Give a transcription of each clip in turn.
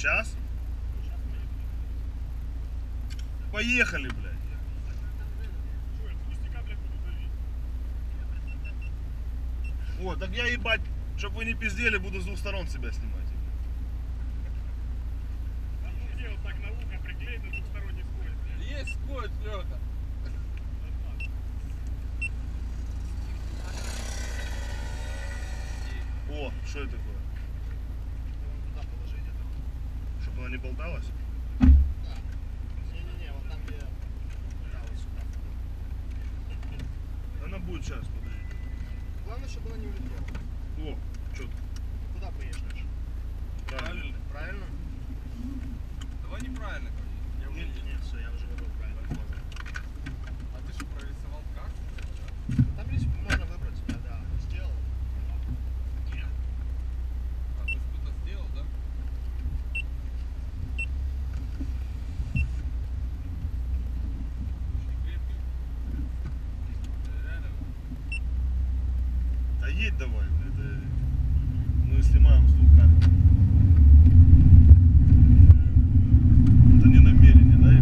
Сейчас? Поехали, блядь. О, так я, ебать, чтобы вы не пиздели, буду с двух сторон себя снимать. Где вот так на ухо приклеить на двухсторонний скотч? Есть скотч, Лёха. О, что это такое? Туда положить это. Чтобы она не болталась? Не-не-не, вот там где... Да, вот сюда. Она будет сейчас, подожди. Главное, чтобы она не улетела. О, что ты? Куда поедешь дальше? Правильно. Правильно? Давай неправильно, короче. Я уже... Нет, все, я уже готов правильно. А ты что, прорисовал карту? Там здесь можно выбрать себя, да. Сделал. А ты что-то сделал, да? Очень крепкий. Реально. Да едь давай, это... Мы снимаем с двух камер. Это не намерение, да?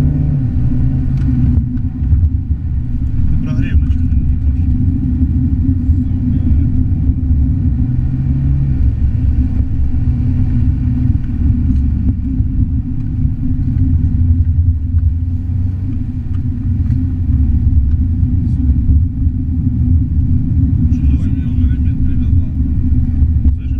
Ты прогрев на что-то не ебашь. Ой, меня уже ремень привязал. Слышишь?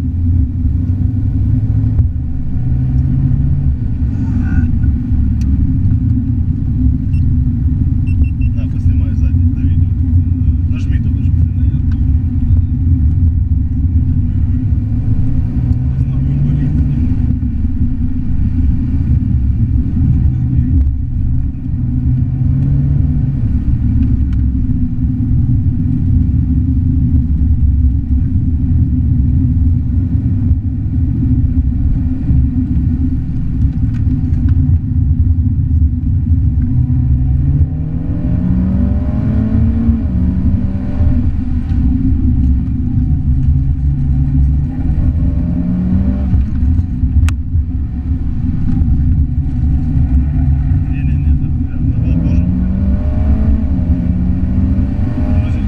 На, поснимай сзади, на видео. Нажми туда, чтобы снять. Не-не-не, да, надо было тоже. Тормози.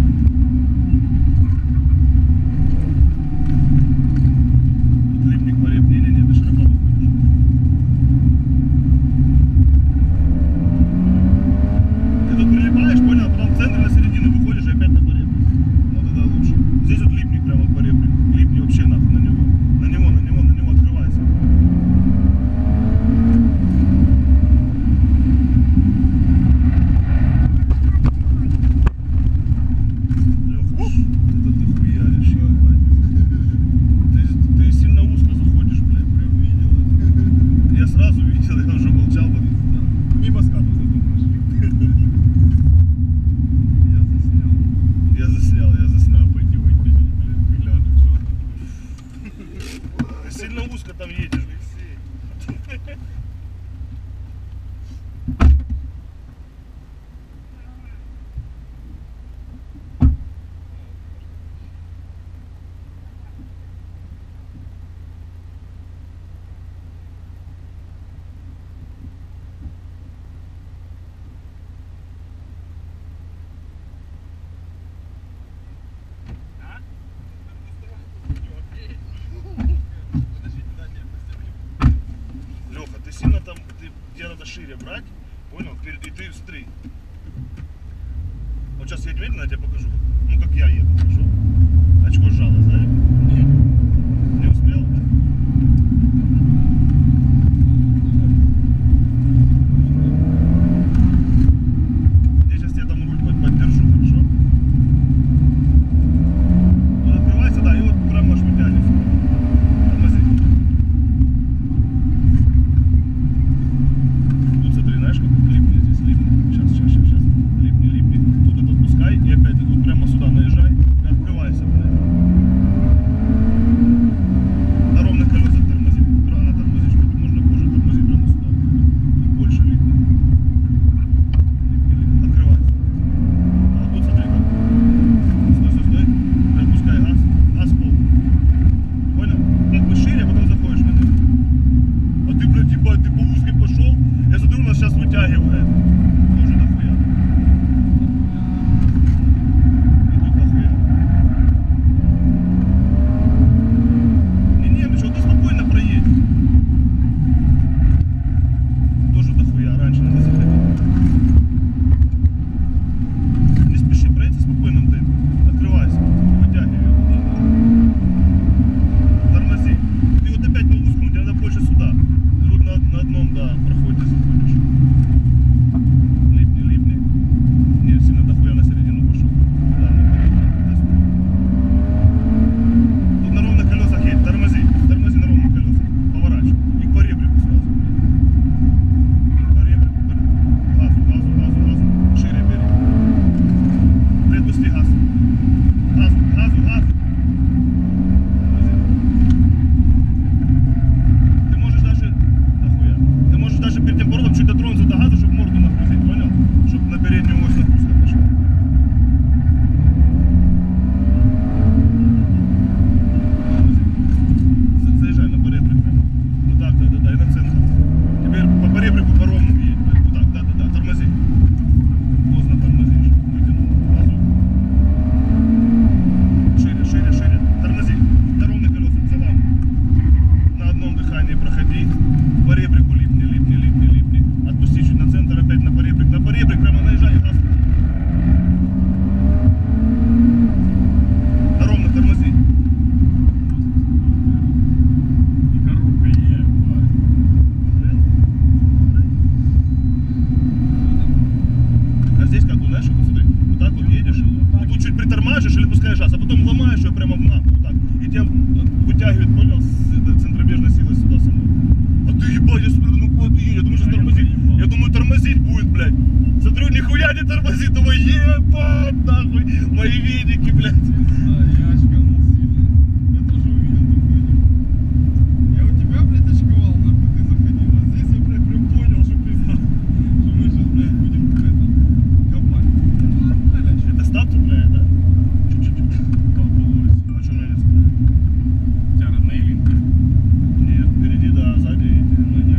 Тут липник пореп. Не-не-не, ты широко выходишь. Ты тут прилипаешь, понял? Потом в центр на середину выходишь и опять на пореп. Вот это лучше. Здесь вот липник прямо в пореп. Липни вообще нахуй на него. На него открывайся. Леха, это ты хуяришь, ебать. Ты сильно узко заходишь, блядь. Прям видел это. Я сразу видел, я уже молчал, Мимо скату задумаешь. Я заснял. Пойти выйти, блядь, глянуть, что там. Ты сильно узко там едешь. Леха, ты сильно там, тебе надо шире брать, понял? И ты смотри. Вот сейчас едь медленно, я тебе покажу. Ну как я еду, хорошо? Очко сжалось, да? Не успел? Я сейчас тебе там руль поддержу, хорошо? Вот открывайся, да, и вот прям можешь вытянуть. Тормози. Тут смотри, знаешь, как липни здесь, липни. Сейчас. Липни. Тут это отпускай и опять вот прямо сюда наезжай. прямо в нахуй, вот так. И тебя вытягивает, понял, с центробежной силой сюда самой. А ты ебать, я смотрю, ну куда ты едешь? Я думаю, сейчас тормозить. Я думаю, тормозить будет, блядь. Смотрю, нихуя не тормозит, думаю, ебать, нахуй, мои видики, блядь. Да, я очканул сильно. Я тоже увидел такое. Я у тебя, блядь, очковал, нахуй, ты заходил. А здесь я, блядь, прям понял, что пизда. Что мы сейчас, блядь, будем копать. Ну, нормально, что. Это став цепляет, да? Чуть-чуть. А что у меня не цепляет? У тебя родные линки? Нет, впереди, да, сзади эти, ну, не,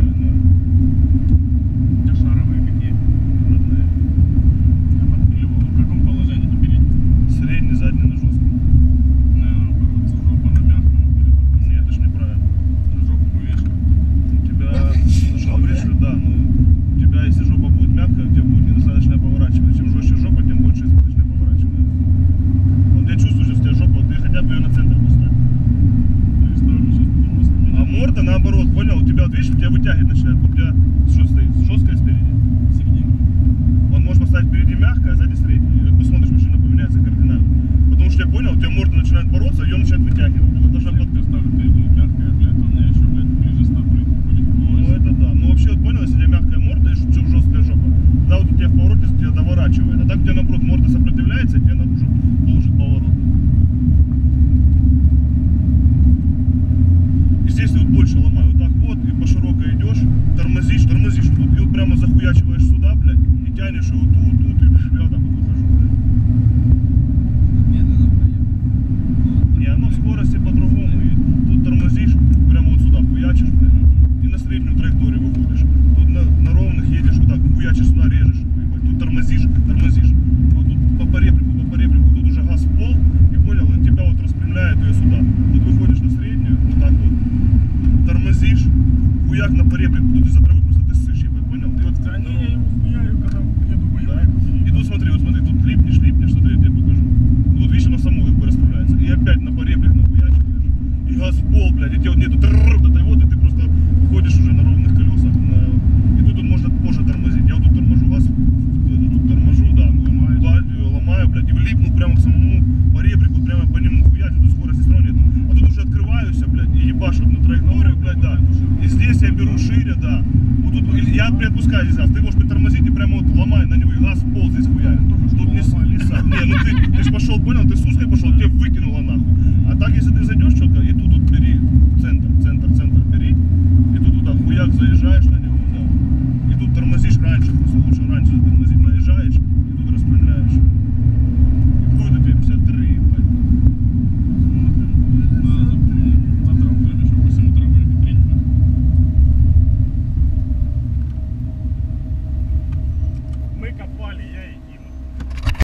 У тебя шаровые какие? родные. Я подпиливал. В каком положении ты передний? Средний, задний на жестком. Наоборот, жопа на мягком, а перед жопой. Нет, это ж неправильно. Жопу вывешивают. У тебя, жопа вешают, да, но у тебя, если жопа будет мягкая, у тебя будет недостаточное поворачивание. Чем жестче жопа, тем больше избыточное поворачивание. Вот я чувствую, что у тебя жопа, ты хотя бы ее на центр поставь. Перестроили сейчас просто меня. А морда наоборот, понял? У тебя, вот видишь, у тебя вытягивать начинает. У тебя что стоит? Жесткая спереди? Середина. Он может поставить впереди мягкое, а сзади среднее. И вот посмотришь, машина поменяется кардинально. Потому что я понял, у тебя морда начинает бороться, ее начинает вытягивать. Это должна Если ты ставишь переднюю мягкое, блядь, то у меня еще, блядь, ближе 100 плит будет. Ну это да. Ну вообще вот понял, если у тебя мягкая морда и жесткая жопа, да, вот у тебя в повороте тебя доворачивает. А так у тебя наоборот морда сопротивляется, и тебе надо уже должен поворот. И здесь ты вот больше ломай. Вот так вот, и по широкой идешь, тормозишь, вот тут, и вот прямо захуячиваешь сюда, блядь, и тянешь его тут, и я вот так вот выхожу, блядь. Медленно проехал. Не, оно в скорости по-другому. И тут тормозишь, прямо вот сюда хуячишь, блядь, и на среднюю траекторию выходишь. Тут на ровных едешь, вот так хуячишь сюда, режешь. Ебать. Тут тормозишь. Вот тут по поребрику, тут уже газ в пол, и понял, он тебя вот распрямляет ее сюда. Тут выходишь на среднюю, вот так вот, тормозишь, хуяк на поребрик, тут из-за